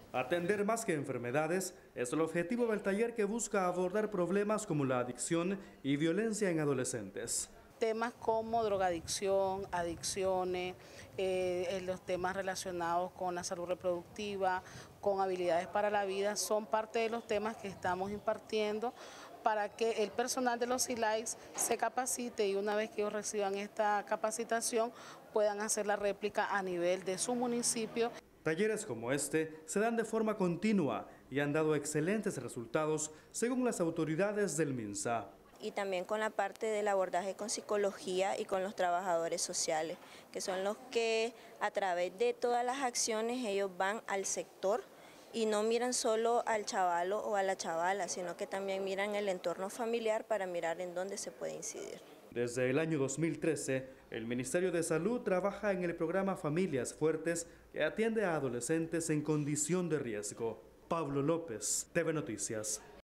Atender más que enfermedades es el objetivo del taller, que busca abordar problemas como la adicción y violencia en adolescentes. Temas como drogadicción, adicciones, los temas relacionados con la salud reproductiva, con habilidades para la vida, son parte de los temas que estamos impartiendo para que el personal de los ILAIS se capacite y una vez que ellos reciban esta capacitación puedan hacer la réplica a nivel de su municipio. Talleres como este se dan de forma continua y han dado excelentes resultados según las autoridades del MINSA. Y también con la parte del abordaje con psicología y con los trabajadores sociales, que son los que a través de todas las acciones ellos van al sector y no miran solo al chavalo o a la chavala, sino que también miran el entorno familiar para mirar en dónde se puede incidir. Desde el año 2013, el Ministerio de Salud trabaja en el programa Familias Fuertes, que atiende a adolescentes en condición de riesgo. Pablo López, TV Noticias.